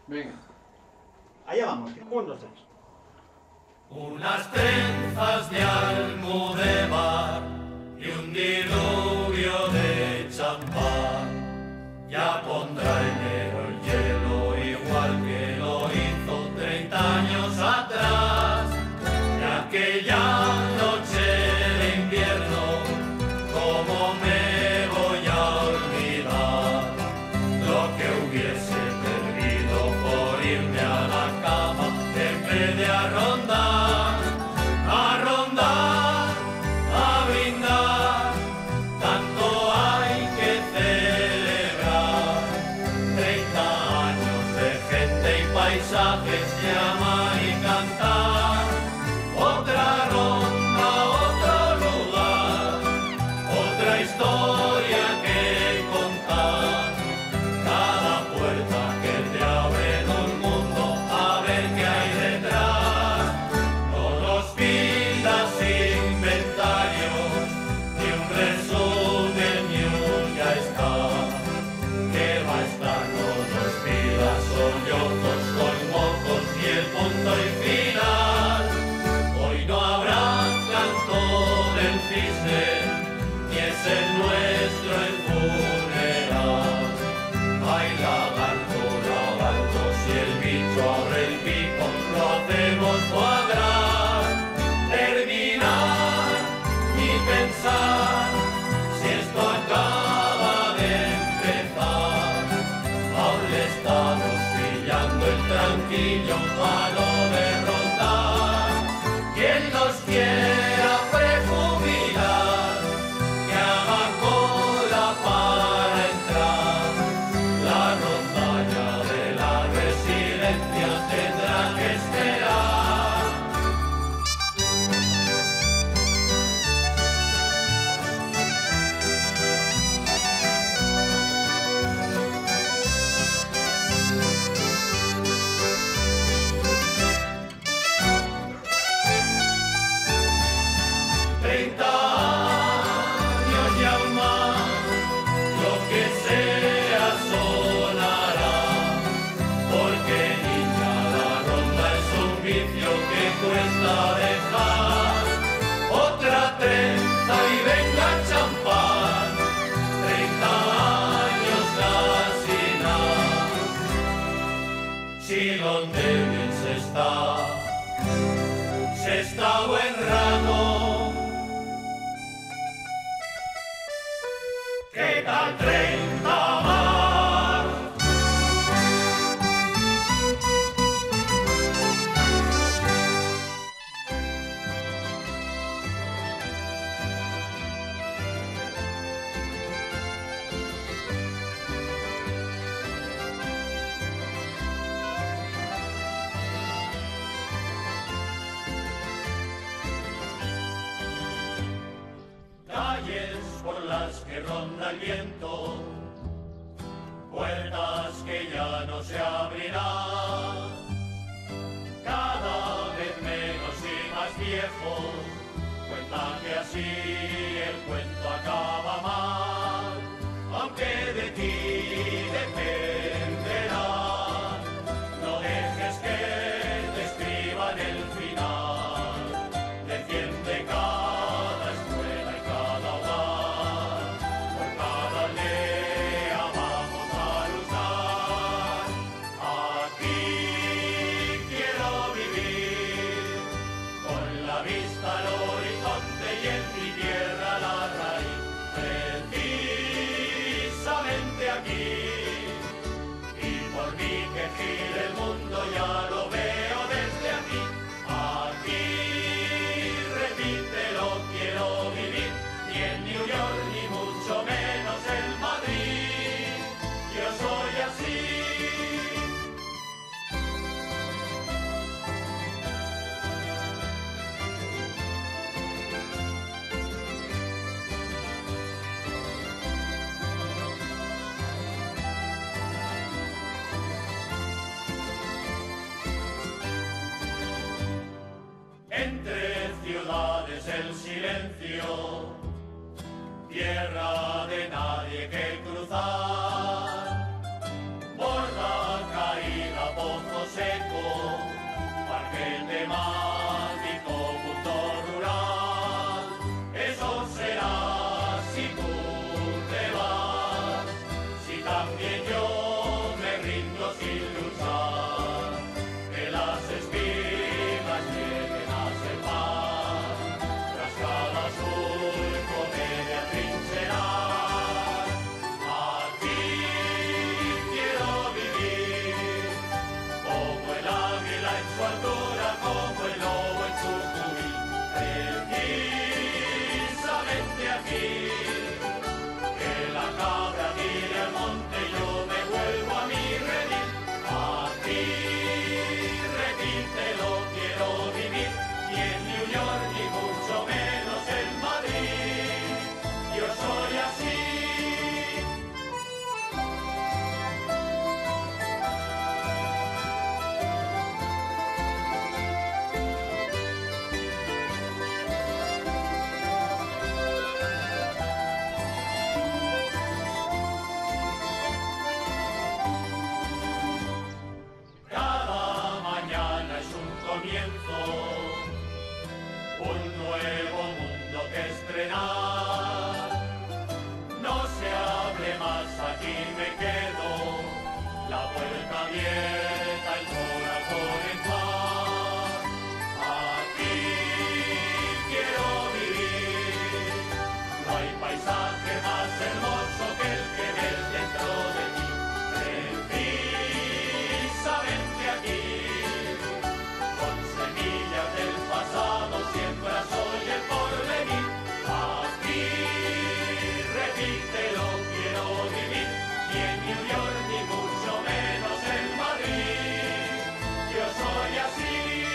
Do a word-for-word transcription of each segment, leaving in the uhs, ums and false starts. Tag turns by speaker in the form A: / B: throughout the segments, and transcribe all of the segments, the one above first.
A: Venga.
B: Allá vamos. Un, dos, tres.
C: Unas trenzas de almudévar y un diluvio de champán. Ya pondrá enero el hielo igual que lo hizo treinta años atrás. Y aquella noche de invierno, ¿cómo me voy a olvidar lo que hubiese perdido por irme a la cama en vez de a rondar, a rondar, a brindar? Tanto hay que celebrar, treinta años de gente y paisajes que amar y cantar. Otra ronda, otro lugar, otra historia que contar. Cada puerta que te abre en un mundo, a ver qué hay detrás. No nos pidas inventarios, ni un resumen, ni un ya está. Que va a estar, no nos pidas sollozos con mocos y el punto y final. Hoy no habrá canto del cisne, ni es el nuestro el funeral. Ay, lagarto, lagarto, si el bicho abre el pico, lo hacemos cuadrar. Terminar y pensar si esto acaba de empezar. Aún le estamos pillando el tranquillo para no derrotar. Quien nos quiera prejubilar, que haga cola para entrar. La rondalla de la residencia tendrá que esperar. Treinta años y aún más, lo que sea sonará. Porque niña, la ronda es un vicio que cuesta dejar. Otra trenza y venga champán, treinta años casi nada. Si donde bien se está, se está buen rato. ¿Qué tal treinta más? Calles por las que ronda el viento, puertas que ya no se abrirán, cada vez menos y más viejos cuentan que así el cuento acaba mal, aunque de ti dependerá. No dejes que te escriban el final, defiende cada escuela y cada hogar, por cada aldea vamos a luchar. Aquí quiero vivir, con la vista al horizonte y en mi tierra la raíz, precisamente aquí. Y por mí que gire el mundo ya lo veo desde aquí. Aquí, repítelo, quiero vivir, ni en New York ni mucho menos en Madrid. Yo soy así. Entre ciudades el silencio, tierra de nadie que cruzar, borda caída por la puerta abierta, el corazón en paz. Aquí quiero vivir, no hay paisaje más hermoso que el que ves dentro de ti. Precisamente aquí, con semillas del pasado, siembras hoy el porvenir. Aquí, repítelo, quiero vivir, ni en New York, ni mucho menos en Madrid. Yo soy así,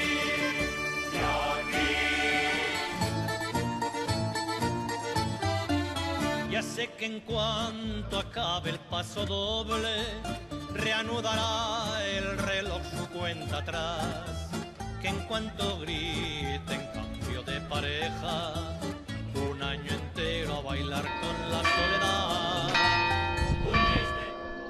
C: de aquí.
A: Ya sé que en cuanto acabe el paso doble, reanudará el reloj su cuenta atrás, que en cuanto grite en cambio de pareja, un año entero a bailar con la soledad. Un triste.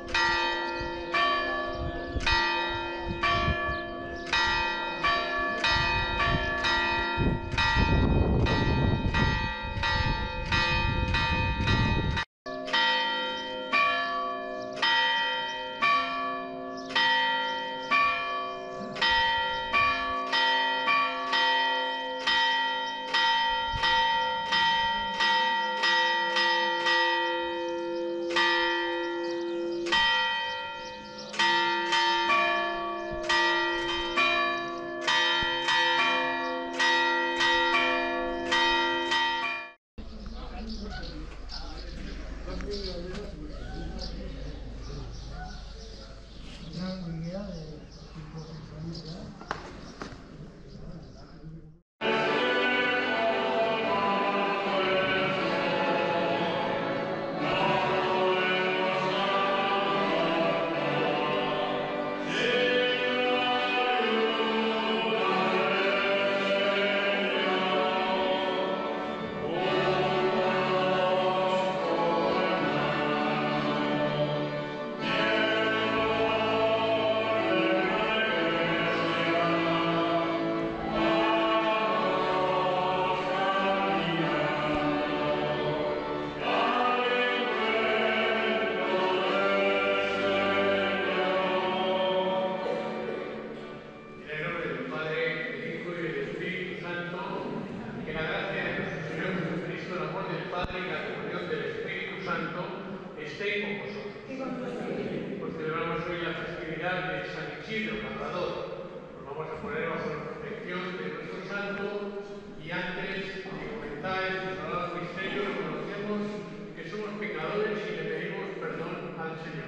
D: Esté con vosotros. Pues celebramos hoy la festividad de San Isidro Labrador. Nos vamos a poner bajo la protección de nuestro santo y antes de comentar estos sagrados misterios reconocemos que somos pecadores y le pedimos perdón al Señor.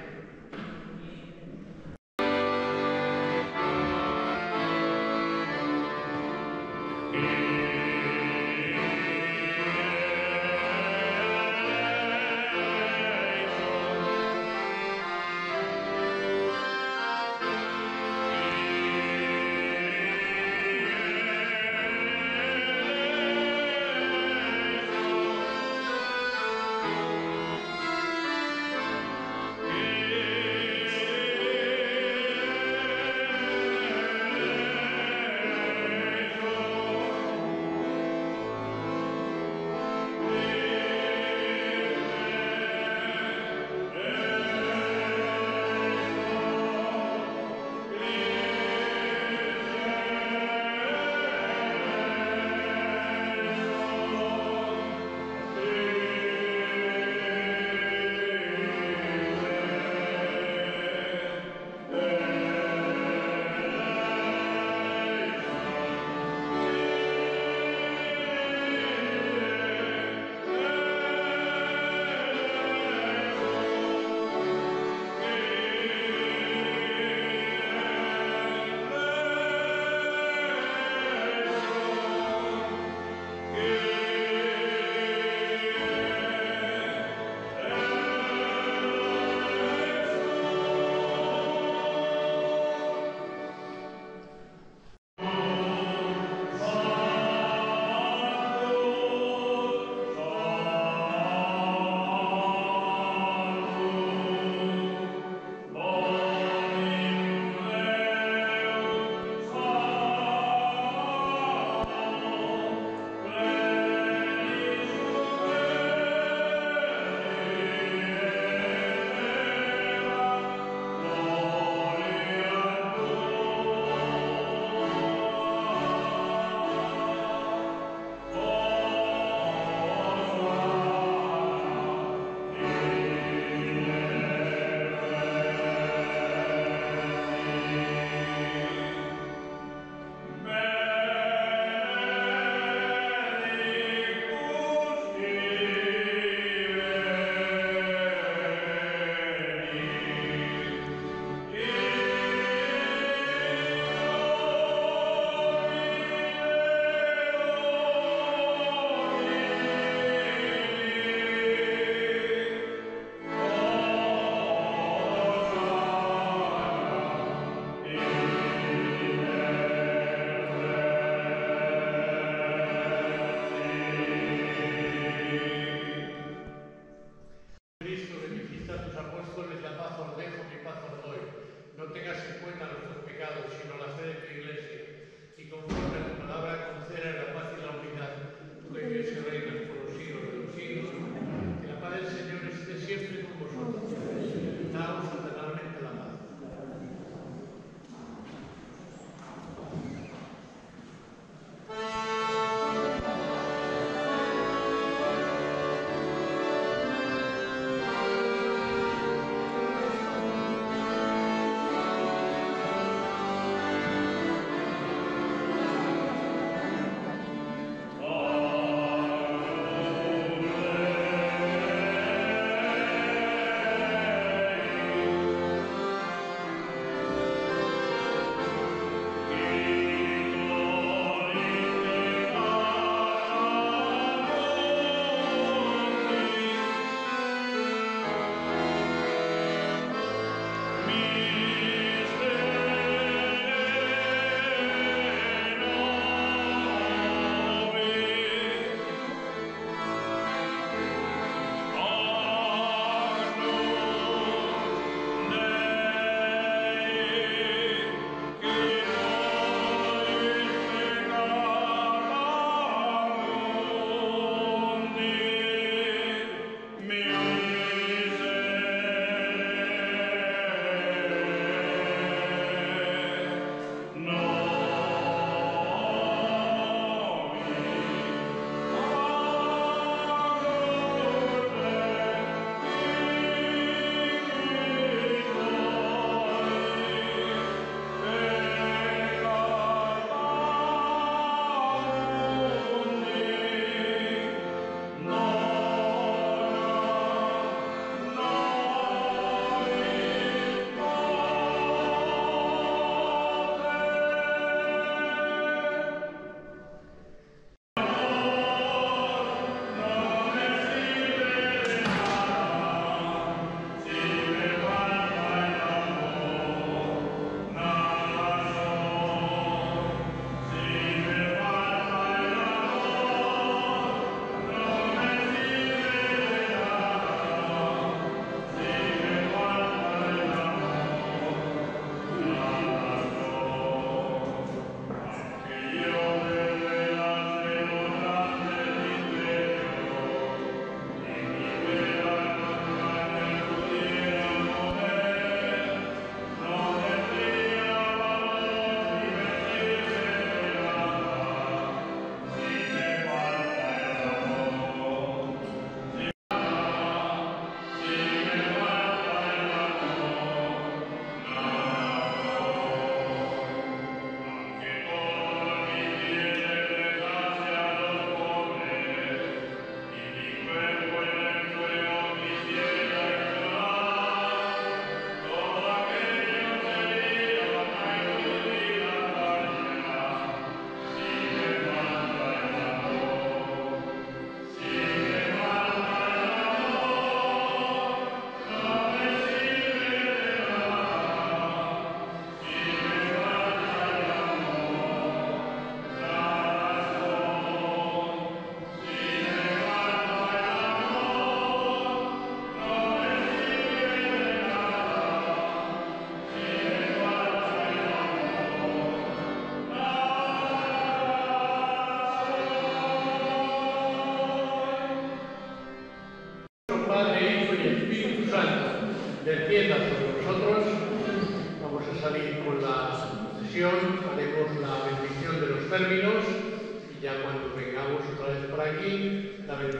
D: salir con la sesión, haremos la bendición de los términos y ya cuando vengamos otra vez por aquí, la bendición.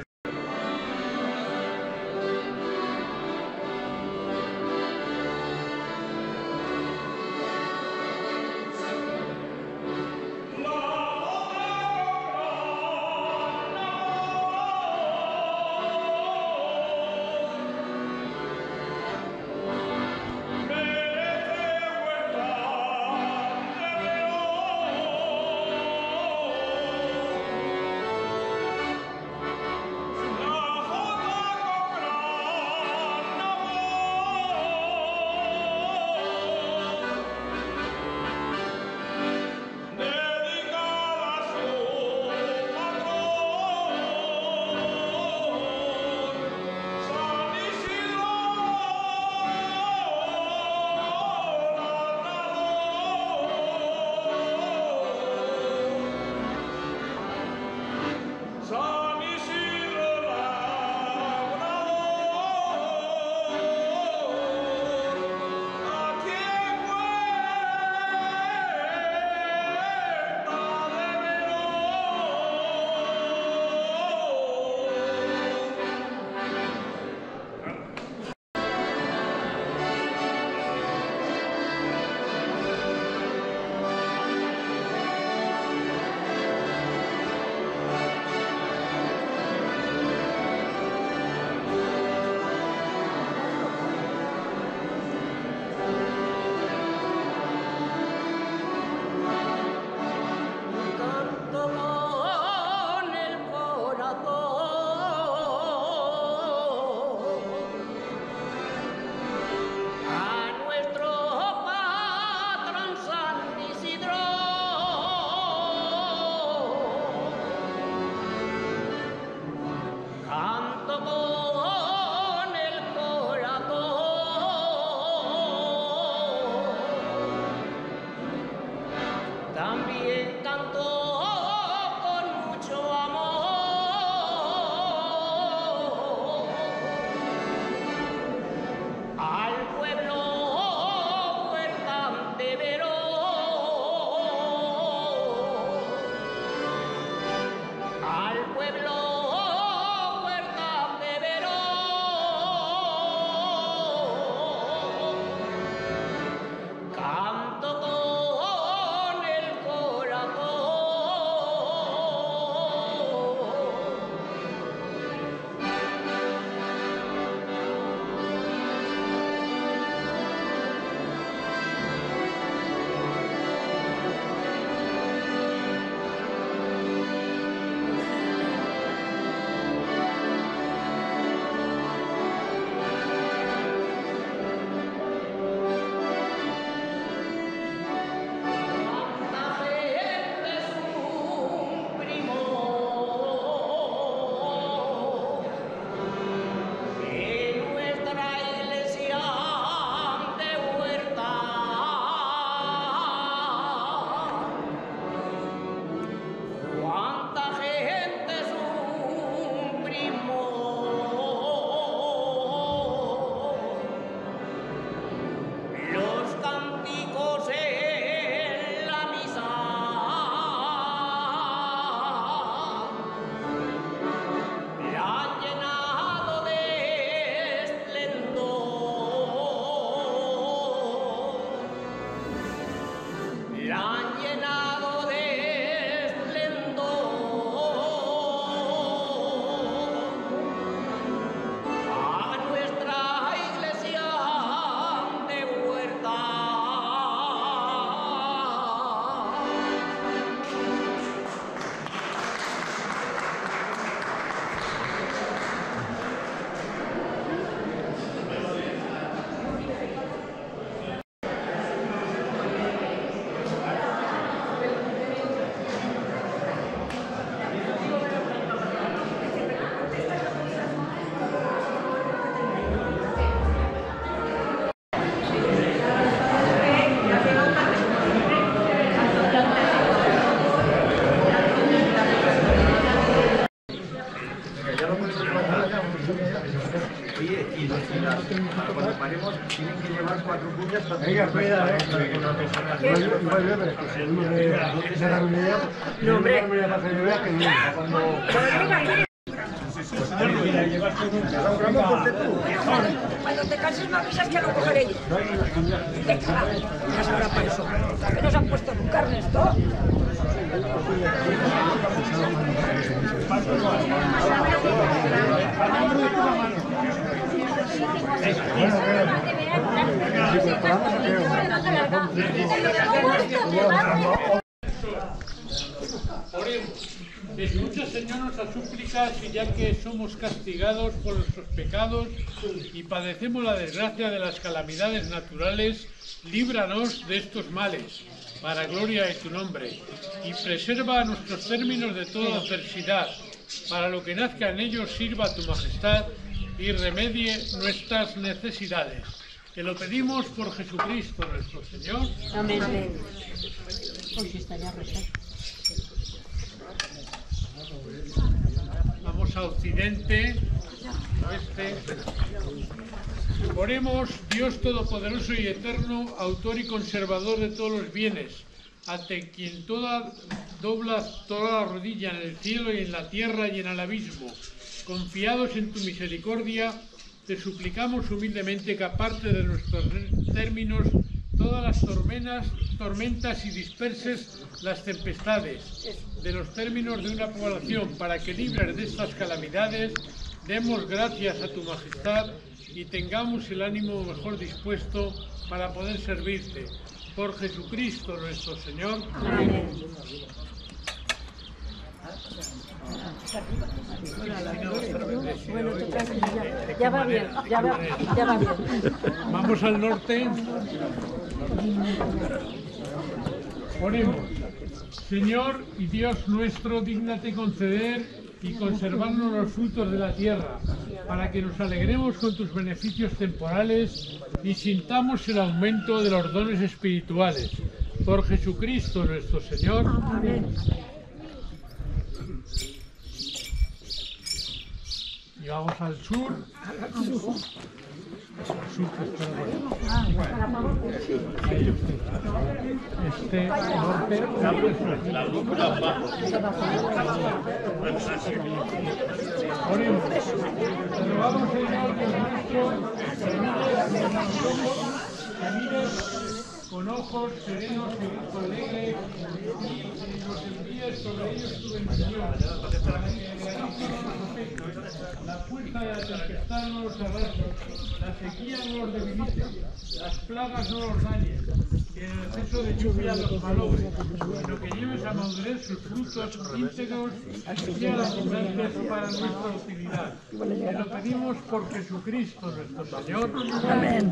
E: También cantó con mucho amor al pueblo huertante Verón, al pueblo huertante Verón. Canto con el corazón.
F: No, hombre. Cuando te canses me avisas que lo cogeré yo. Venga, ya sabrá para eso. ¿Qué nos han puesto en carne esto?
D: Oremos. Escucha, Señor, nuestras súplicas, y ya que somos castigados por nuestros pecados y padecemos la desgracia de las calamidades naturales, líbranos de estos males, para gloria de tu nombre, y preserva nuestros términos de toda adversidad, para lo que nazca en ellos sirva a tu majestad y remedie nuestras necesidades. Te lo pedimos por Jesucristo nuestro Señor.
F: Amén.
D: Vamos a Occidente, oeste. Oremos, Dios Todopoderoso y Eterno, autor y conservador de todos los bienes, ante quien toda dobla toda la rodilla en el cielo y en la tierra y en el abismo. Confiados en tu misericordia, te suplicamos humildemente que aparte de nuestros términos todas las tormentas, tormentas y disperses las tempestades de los términos de una población, para que libres de estas calamidades, demos gracias a tu majestad y tengamos el ánimo mejor dispuesto para poder servirte. Por Jesucristo nuestro Señor. Amén.
F: Bueno, ya, ya va bien, ya va, ya va bien.
D: Vamos al norte. Oremos. Señor y Dios nuestro, dígnate conceder y conservarnos los frutos de la tierra, para que nos alegremos con tus beneficios temporales y sintamos el aumento de los dones espirituales. Por Jesucristo nuestro Señor. Amén. Y vamos al sur. Este norte. Oremos. Te rogamos, Señor, Dios nuestro, que mires con ojos serenos y alegres y nos envíes sobre ellos tu bendición, para que la fuerza de la tempestad no los arrastre, la sequía no los debilite, las plagas no los dañen, que en el exceso de lluvia los malogre, sino que lleves a madurez sus frutos íntegros y sean abundantes para nuestra utilidad. Te lo pedimos por Jesucristo nuestro Señor.
F: Amén.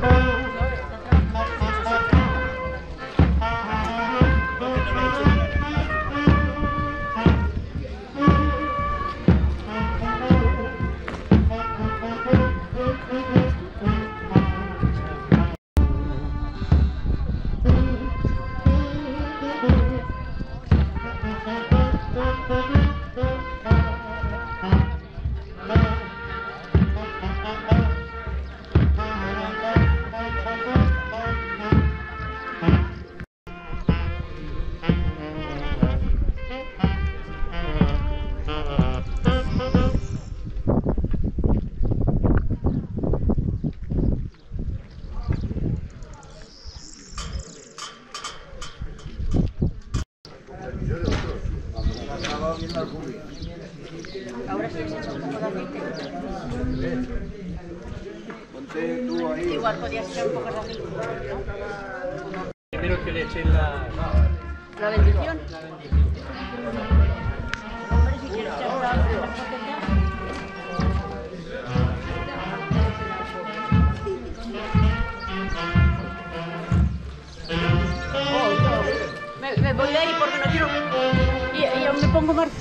F: Ahora sí se echa un poco de aceite.
G: Ponte tú ahí.
F: Igual podías echar un poco de aceite.
D: Primero que le echen la...
F: La bendición.
D: la bendición.
F: Hombre, si quieres echar la bendición. Me, me voy de ahí porque no quiero... Y, y aún me pongo marcha.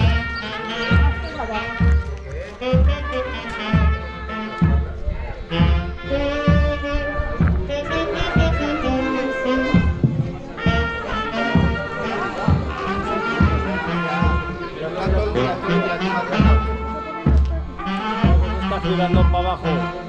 B: Está girando para abajo.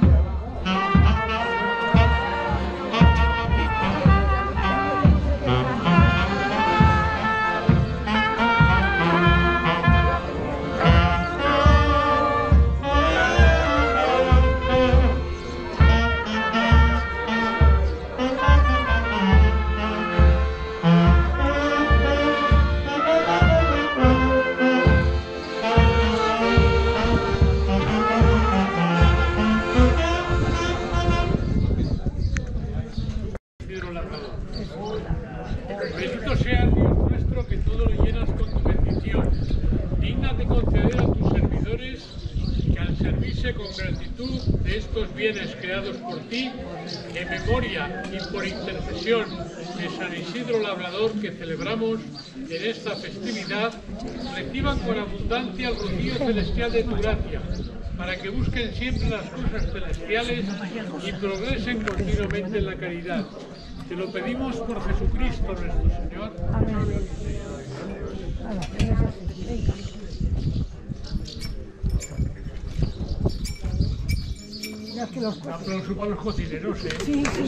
D: Bendito sea Dios nuestro, que todo lo llenas con tu bendición. Digna de conceder a tus servidores que al servirse con gratitud de estos bienes creados por ti, en memoria y por intercesión de San Isidro Labrador que celebramos en esta festividad, reciban con abundancia el rocío celestial de tu gracia, para que busquen siempre las cosas celestiales y progresen continuamente en la caridad. Te lo pedimos por Jesucristo nuestro Señor. Amén. Un aplauso para los cocineros, ¿eh? Sí, sí.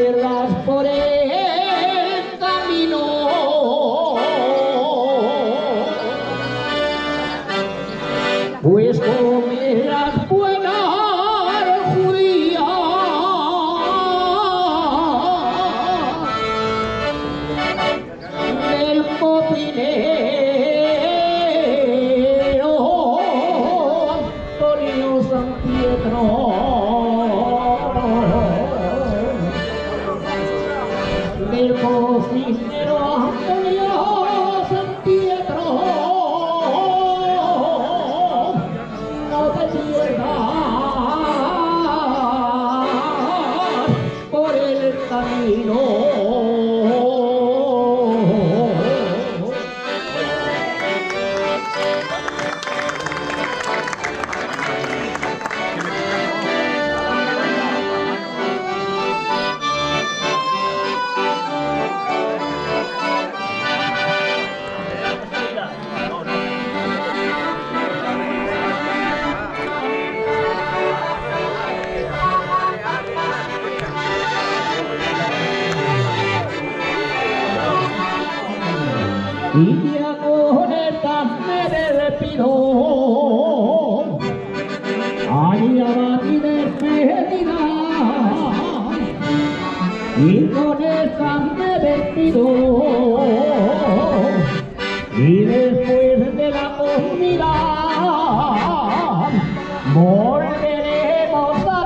E: pierdas por el camino. Pues comerás buena judía del copinero Antonio San Pietro. Del cocinero Antonio San Pietro. No te pierdas por el camino. Y ya con estas me despido, allá va mi despedida. Y con estas me despido, y después de la comida volveremos a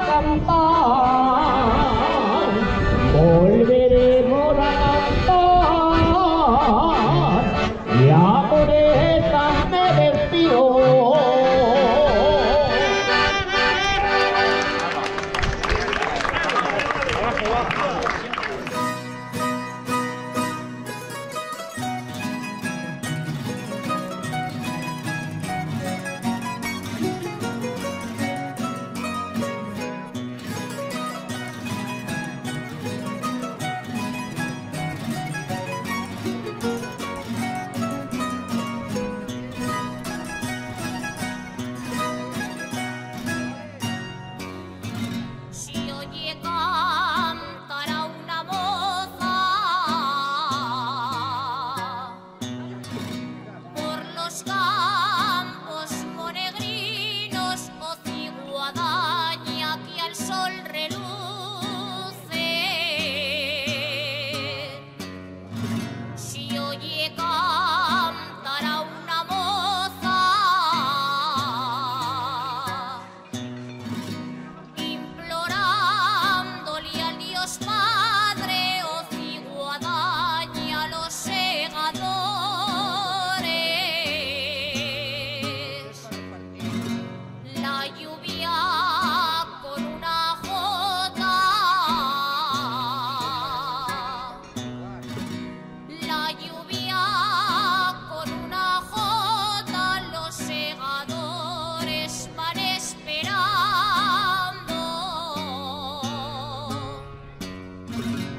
E: cantar, volveremos a cantar. Ya por esta me despido.
H: Si oye cantar a una moza por los campos monegrinos o ciguadaña que al sol reluce, si oye cantar a una moza implorándole al Dios Padre o ciguadaña a los segadores, la lluvia con una jota, la lluvia con una jota, los segadores van esperando.